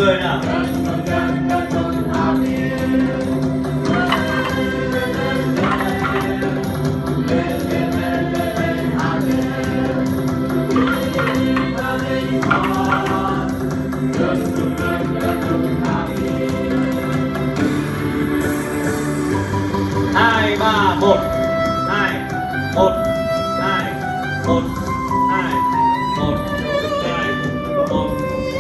chơi nào. Hai ba một, hai một, hai một, hai một, hai một,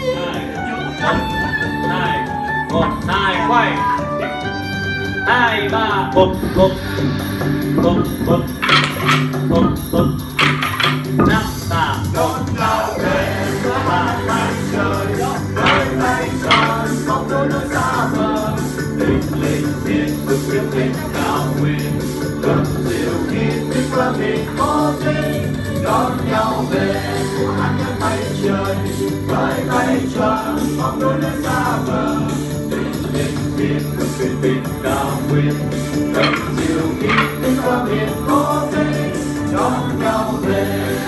hai một, hai quay. Hai ba một một một một một một. Năm ba một nhau về ba tay trời hai tay tròn bóng đôi nó xa vời tình linh thiêng bước tiếp đến cao nguyên cầm diệu khi tiếng qua miền có tình đón nhau về hát nhạc tay trời hai tay tròn bóng đôi nó xa vời tình linh thiêng bước tiếp đến cao nguyên cầm diệu khi tiếng qua miền có tình đón nhau về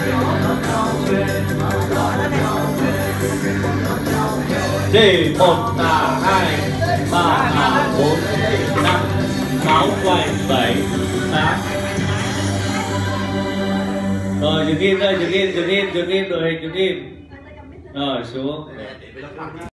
đi một là hai ba là bốn năm sáu quay bảy tám. Rồi dừng im đây, dừng im đội hình dừng im rồi xuống.